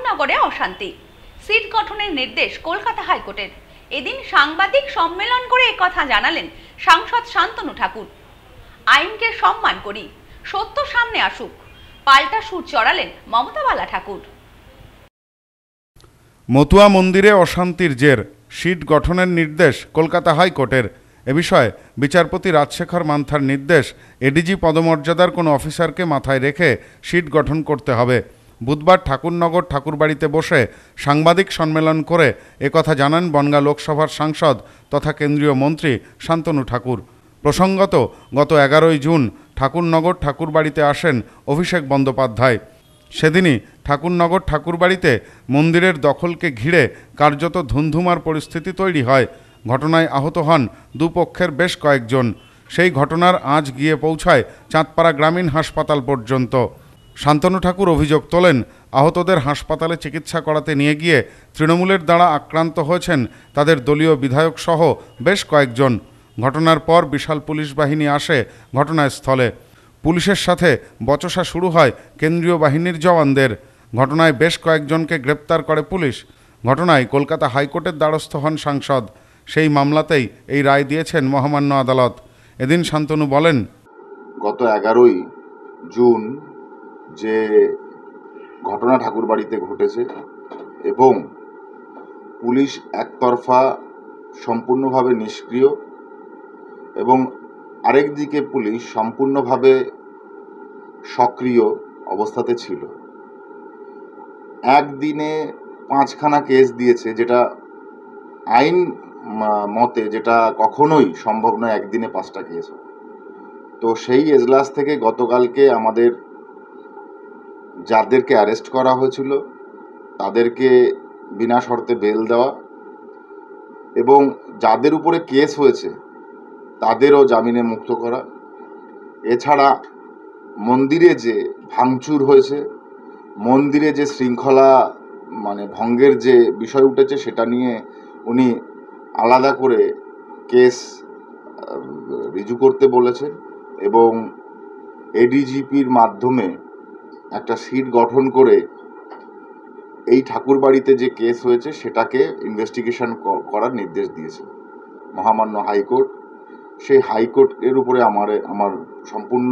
ঠাকুরনগরে অশান্তি, সিট গঠনের নির্দেশ কলকাতা হাইকোর্টের। এদিন সাংবাদিক সম্মেলন করে একথা জানালেন সাংসদ শান্তনু ঠাকুর। আইনকে সম্মান করি, সত্য সামনে আসুক, পাল্টা সুর চড়ালেন মমতা বালা ঠাকুর। মতুয়া মন্দিরে অশান্তির জের, সিট গঠনের নির্দেশ কলকাতা হাইকোর্টের। এ বিষয়ে বিচারপতি রাজশেখর মান্থার নির্দেশ, এডিজি পদমর্যাদার কোনো অফিসারকে মাথায় রেখে সিট গঠন করতে হবে। বুধবার ঠাকুরনগর ঠাকুরবাড়িতে বসে সাংবাদিক সম্মেলন করে একথা জানান বনগাঁ লোকসভার সাংসদ তথা কেন্দ্রীয় মন্ত্রী শান্তনু ঠাকুর। প্রসঙ্গত, গত 11ই জুন ঠাকুরনগর ঠাকুরবাড়িতে আসেন অভিষেক বন্দ্যোপাধ্যায়। সেদিনই ঠাকুরনগর ঠাকুরবাড়িতে মন্দিরের দখলকে ঘিরে কার্যত ধুন্ধুমার পরিস্থিতি তৈরি হয়। ঘটনায় আহত হন দুপক্ষের বেশ কয়েকজন। সেই ঘটনার আঁচ গিয়ে পৌঁছায় চাঁদপাড়া গ্রামীণ হাসপাতাল পর্যন্ত। শান্তনু ঠাকুর অভিযোগ তোলেন, আহতদের হাসপাতালে চিকিৎসা করাতে নিয়ে গিয়ে তৃণমূলের দ্বারা আক্রান্ত হয়েছেন তাদের দলীয় বিধায়ক সহ বেশ কয়েকজন। ঘটনার পর বিশাল পুলিশ বাহিনী আসে ঘটনাস্থলে। পুলিশের সাথে বচসা শুরু হয় কেন্দ্রীয় বাহিনীর জওয়ানদের। ঘটনায় বেশ কয়েকজনকে গ্রেপ্তার করে পুলিশ। ঘটনায় কলকাতা হাইকোর্টের দ্বারস্থ হন সাংসদ। সেই মামলাতেই এই রায় দিয়েছেন মহামান্য আদালত। এদিন শান্তনু বলেন, গত 11ই জুন যে ঘটনা ঠাকুরবাড়িতে ঘটেছে এবং পুলিশ একতরফা সম্পূর্ণভাবে নিষ্ক্রিয় এবং আরেক দিকে পুলিশ সম্পূর্ণভাবে সক্রিয় অবস্থাতে ছিল। একদিনে 5খানা কেস দিয়েছে, যেটা আইন মতে যেটা কখনোই সম্ভব নয় একদিনে 5টা কেস। তো সেই এজলাস থেকে গতকালকে আমাদের যাদেরকে অ্যারেস্ট করা হয়েছিল তাদেরকে বিনা শর্তে বেল দেওয়া এবং যাদের উপরে কেস হয়েছে তাদেরও জামিনে মুক্ত করা। এছাড়া মন্দিরে যে ভাঙচুর হয়েছে, মন্দিরে যে শৃঙ্খলা ভঙ্গের যে বিষয় উঠেছে সেটা নিয়ে উনি আলাদা করে কেস রিজু করতে বলেছেন এবং এডিজিপির মাধ্যমে একটা সিট গঠন করে এই ঠাকুরবাড়িতে যে কেস হয়েছে সেটাকে ইনভেস্টিগেশন করার নির্দেশ দিয়েছে মহামান্য হাইকোর্ট। সেই হাইকোর্টের উপরে আমার সম্পূর্ণ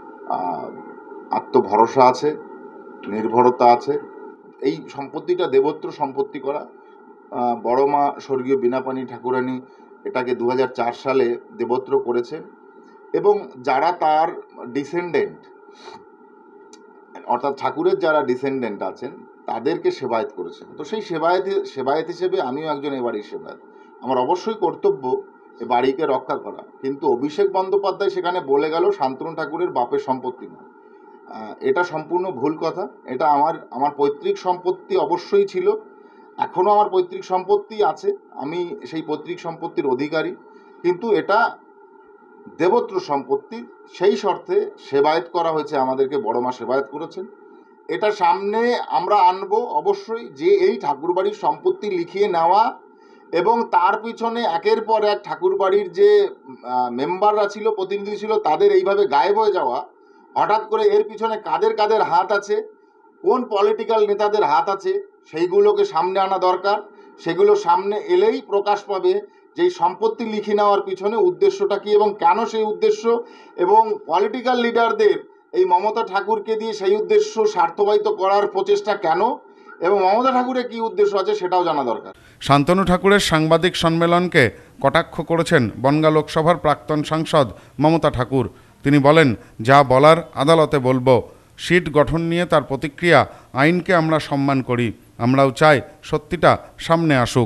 আত্মভরসা আছে, নির্ভরতা আছে। এই সম্পত্তিটা দেবত্র সম্পত্তি করা। বড় মা স্বর্গীয় বীণাপাণি ঠাকুরানী এটাকে 2004 সালে দেবত্র করেছে এবং যারা তার ডিসেন্ডেন্ট অর্থাৎ ঠাকুরের যারা ডিসেন্ডেন্ট আছেন তাদেরকে সেবায়েত করেছেন। তো সেই সেবায়েত হিসেবে আমিও একজন এ বাড়ির সেবায়েত। আমার অবশ্যই কর্তব্য এ বাড়িকে রক্ষা করা, কিন্তু অভিষেক বন্দ্যোপাধ্যায় সেখানে বলে গেল শান্তনু ঠাকুরের বাপের সম্পত্তি না। এটা সম্পূর্ণ ভুল কথা। এটা আমার পৈতৃক সম্পত্তি অবশ্যই ছিল, এখনও আমার পৈতৃক সম্পত্তি আছে, আমি সেই পৈতৃক সম্পত্তির অধিকারী, কিন্তু এটা দেবত্র সম্পত্তি। সেই শর্তে সেবায়েত করা হয়েছে, আমাদেরকে বড় মা সেবায়েত করেছেন। এটা সামনে আমরা আনবো অবশ্যই, যে এই ঠাকুরবাড়ির সম্পত্তি লিখিয়ে নেওয়া এবং তার পিছনে একের পর এক ঠাকুরবাড়ির যে মেম্বাররা ছিল, প্রতিনিধি ছিল, তাদের এইভাবে গায়েব হয়ে যাওয়া, হঠাৎ করে এর পিছনে কাদের কাদের হাত আছে, কোন পলিটিক্যাল নেতাদের হাত আছে, সেইগুলোকে সামনে আনা দরকার। সেগুলো সামনে এলেই প্রকাশ পাবে যে সম্পত্তি লিখে নেওয়ার পিছনে উদ্দেশ্যটা কী এবং কেন সেই উদ্দেশ্য, এবং পলিটিক্যাল লিডারদের এই মমতা ঠাকুরকে দিয়ে সেই উদ্দেশ্য স্বার্থবাহিত করার প্রচেষ্টা কেন এবং মমতা ঠাকুরের কী উদ্দেশ্য আছে সেটাও জানা দরকার। শান্তনু ঠাকুরের সাংবাদিক সম্মেলনকে কটাক্ষ করেছেন বনগাঁ লোকসভার প্রাক্তন সাংসদ মমতা ঠাকুর। তিনি বলেন, যা বলার আদালতে বলবো। সিট গঠন নিয়ে তার প্রতিক্রিয়া, আইনকে আমরা সম্মান করি, আমরাও চাই সত্যিটা সামনে আসুক।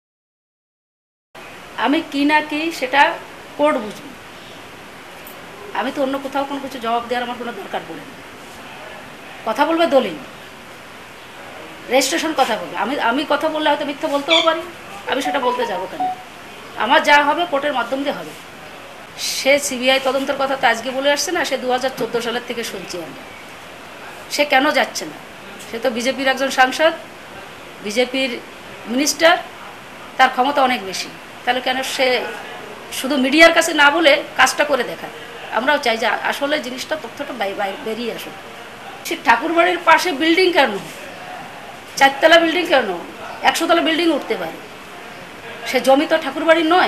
আমি কি না কি সেটা কোর্ট বুঝবো, আমি তো অন্য কোথাও কোনো কিছু জবাব দেওয়ার আমার কোনো দরকার পড়ে না। কথা বলবে দলিল, রেজিস্ট্রেশন কথা বলবে। আমি কথা বললে হয়তো মিথ্যা বলতেও পারি, আমি সেটা বলতে যাবো কেন? আমার যা হবে কোর্টের মাধ্যম দিয়ে হবে। সে সিবিআই তদন্তের কথা তো আজকে বলে আসছে না, সে 2014 সালের থেকে শুনছি আমি। সে কেন যাচ্ছে না? সে তো বিজেপির একজন সাংসদ, বিজেপির মিনিস্টার, তার ক্ষমতা অনেক বেশি। তাহলে কেন সে শুধু মিডিয়ার কাছে না বলে কাজটা করে দেখায়? আমরাও চাই যে আসলে জিনিসটা তথ্যটা বেরিয়ে আসুক। সে ঠাকুরবাড়ির পাশে বিল্ডিং কেন? 4 তলা বিল্ডিং কেন, 100 তলা বিল্ডিং উঠতে পারে। সে জমি তো ঠাকুরবাড়ির নয়।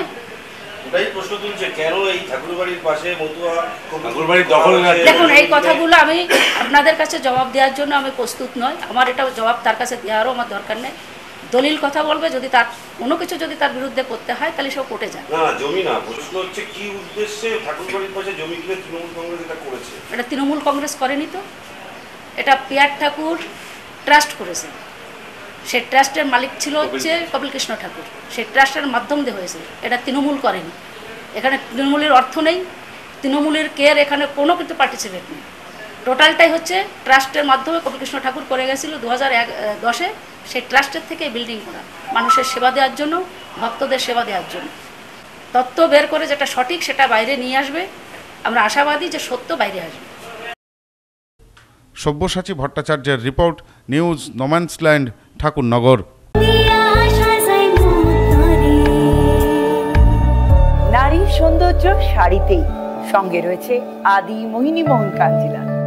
দেখুন, এই কথাগুলো আমি আপনাদের কাছে জবাব দেওয়ার জন্য আমি প্রস্তুত নয়। আমার এটা জবাব তার কাছে দেওয়ারও আমার দরকার নেই। দলিল কথা বলবে, যদি তার কোনো কিছু যদি তার বিরুদ্ধে করতে হয় তাহলে সব কোর্টে যায়। না, জমি না, প্রশ্ন হচ্ছে কি উদ্দেশ্যে ঠাকুরবাড়ির পাশে জমি কিনে তৃণমূল কংগ্রেস এটা করেছে? এটা তৃণমূল কংগ্রেস করেনি তো, এটা পিয়ার ঠাকুর ট্রাস্ট করেছে। সেই ট্রাস্টের মালিক ছিল হচ্ছে কপিল কৃষ্ণ ঠাকুর, সেই ট্রাস্টের মাধ্যম দিয়ে হয়েছে। এটা তৃণমূল করেনি। এখানে তৃণমূলের অর্থ নেই, তৃণমূলের কেয়ার এখানে কোনো কিন্তু পার্টিসিপেট নেই। টোটালটাই হচ্ছে ট্রাস্টের মাধ্যমে কপিল কৃষ্ণ ঠাকুর করে গেছিলো 2010-এ। সেই ট্রাস্টের থেকে বিল্ডিং করা, মানুষের সেবা দেওয়ার জন্য, ভক্তদের সেবা দেওয়ার জন্য। তত্ত্ব বের করে যেটা সঠিক সেটা বাইরে নিয়ে আসবে। আমরা আশাবাদী যে সত্য বাইরে আসবে। সব্যসাচী ভট্টাচার্যের রিপোর্ট, নিউজ, নোম্যান্সল্যান্ড, ঠাকুরনগর। নারীর সৌন্দর্য শাড়িতেই, সঙ্গে রয়েছে আদি মোহিনী মোহন কাঞ্জিলা।